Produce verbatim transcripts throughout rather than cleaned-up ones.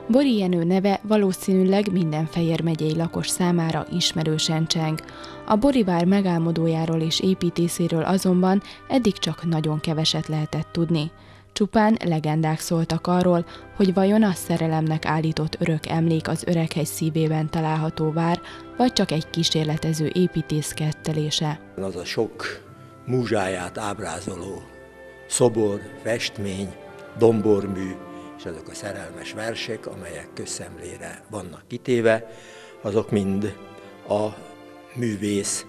Bori Jenő neve valószínűleg minden Fejér megyei lakos számára ismerősen cseng. A Bori vár megálmodójáról és építészéről azonban eddig csak nagyon keveset lehetett tudni. Csupán legendák szóltak arról, hogy vajon a szerelemnek állított örök emlék az Öreghegy szívében található vár, vagy csak egy kísérletező építész kettelése. Az a sok múzsáját ábrázoló szobor, festmény, dombormű, és azok a szerelmes versek, amelyek közszemlére vannak kitéve, azok mind a művész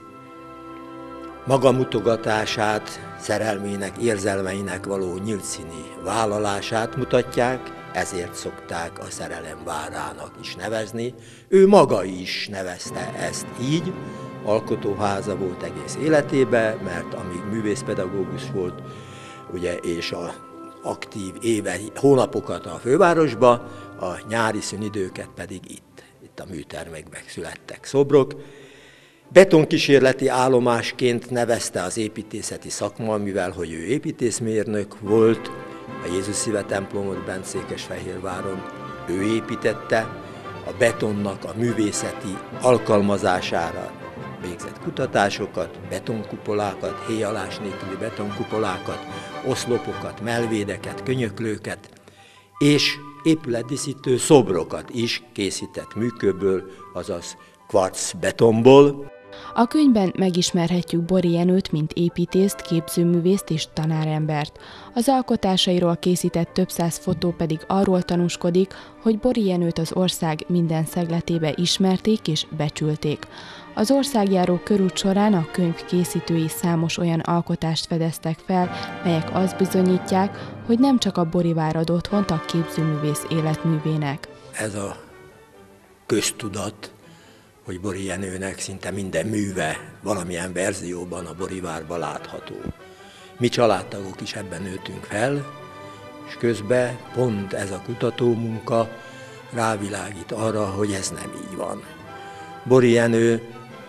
magamutogatását, szerelmének, érzelmeinek való nyíltszíni vállalását mutatják, ezért szokták a szerelem várának is nevezni. Ő maga is nevezte ezt így, alkotóháza volt egész életében, mert amíg művészpedagógus volt, ugye, és a aktív éve, hónapokat a fővárosba, a nyári szünidőket pedig itt, itt a műtermekben születtek szobrok. Betonkísérleti állomásként nevezte az építészeti szakma, mivel hogy ő építészmérnök volt, a Jézus Szíve templomot bent Székesfehérváron ő építette, a betonnak a művészeti alkalmazására végzett kutatásokat, betonkupolákat, héjalás nélküli betonkupolákat, oszlopokat, melvédeket, könyöklőket, és épületdíszítő szobrokat is készített műkőből, azaz kvarc betonból. A könyvben megismerhetjük Bori Jenőt, mint építészt, képzőművészt és tanárembert. Az alkotásairól készített több száz fotó pedig arról tanúskodik, hogy Bori Jenőt az ország minden szegletébe ismerték és becsülték. Az országjáró körút során a könyv készítői számos olyan alkotást fedeztek fel, melyek azt bizonyítják, hogy nem csak a Bori vár ad otthont a képzőművész életművének. Ez a köztudat, hogy Bori Jenőnek szinte minden műve valamilyen verzióban a Bori várban látható. Mi családtagok is ebben nőttünk fel, és közben pont ez a kutatómunka rávilágít arra, hogy ez nem így van. Bori Jenő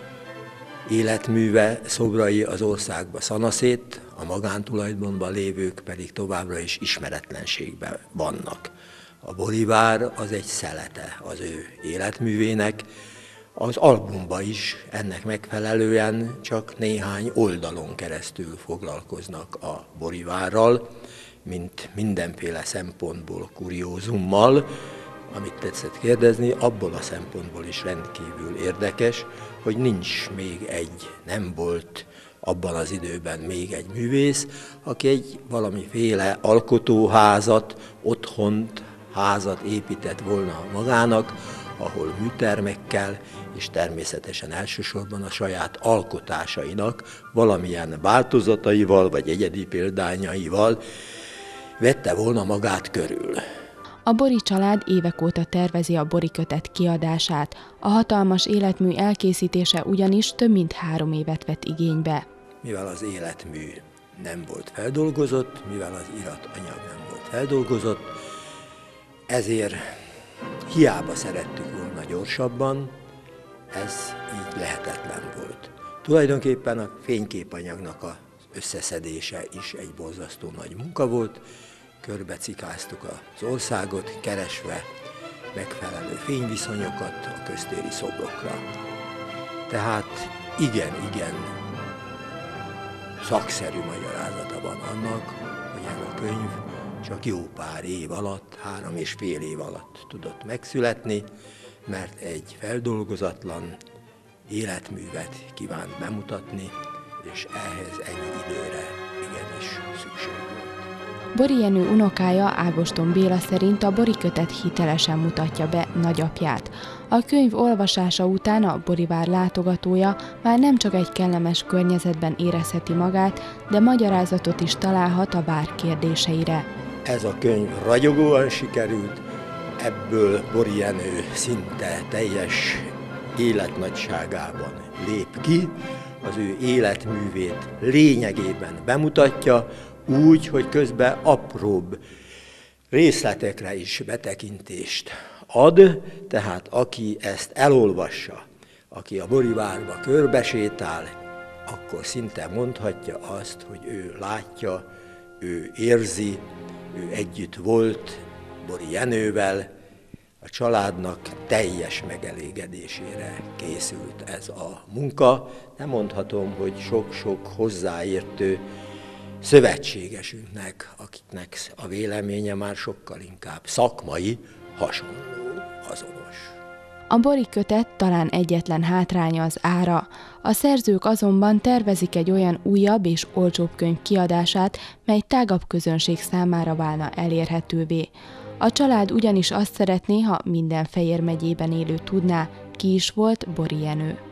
életműve, szobrai az országba szanaszét, a magántulajdonban lévők pedig továbbra is ismeretlenségben vannak. A Bori vár az egy szelete az ő életművének, az albumban is ennek megfelelően csak néhány oldalon keresztül foglalkoznak a Bori várral, mint mindenféle szempontból kuriózummal, amit tetszett kérdezni, abból a szempontból is rendkívül érdekes, hogy nincs még egy, nem volt abban az időben még egy művész, aki egy valamiféle alkotóházat, otthont, házat épített volna magának, ahol műtermekkel és természetesen elsősorban a saját alkotásainak valamilyen változataival vagy egyedi példányaival vette volna magát körül. A Bori család évek óta tervezi a Bori kötet kiadását, a hatalmas életmű elkészítése ugyanis több mint három évet vett igénybe. Mivel az életmű nem volt feldolgozott, mivel az iratanyag nem volt feldolgozott, ezért hiába szerettük volna gyorsabban, ez így lehetetlen volt. Tulajdonképpen a fényképanyagnak az összeszedése is egy borzasztó nagy munka volt, körbecikáztuk az országot, keresve megfelelő fényviszonyokat a köztéri szobrokra. Tehát igen, igen, szakszerű magyarázata van annak, hogy ez a könyv csak jó pár év alatt, három és fél év alatt tudott megszületni, mert egy feldolgozatlan életművet kívánt bemutatni, és ehhez ennyi időre igenis szükség volt. Bori Jenő unokája, Ágoston Béla szerint a Bori kötet hitelesen mutatja be nagyapját. A könyv olvasása után a Bori vár látogatója már nem csak egy kellemes környezetben érezheti magát, de magyarázatot is találhat a vár kérdéseire. Ez a könyv ragyogóan sikerült, ebből Bori Jenő szinte teljes életnagyságában lép ki, az ő életművét lényegében bemutatja, úgy, hogy közben apróbb részletekre is betekintést ad, tehát aki ezt elolvassa, aki a Bori várba körbesétál, akkor szinte mondhatja azt, hogy ő látja, ő érzi, ő együtt volt Bori Jenővel, a A családnak teljes megelégedésére készült ez a munka. Nem mondhatom, hogy sok-sok hozzáértő szövetségesünknek, akiknek a véleménye már sokkal inkább szakmai, hasonló, azonos. A Bori kötet talán egyetlen hátránya az ára. A szerzők azonban tervezik egy olyan újabb és olcsóbb könyv kiadását, mely tágabb közönség számára válna elérhetővé. A család ugyanis azt szeretné, ha minden Fejér megyében élő tudná, ki is volt Bori Jenő.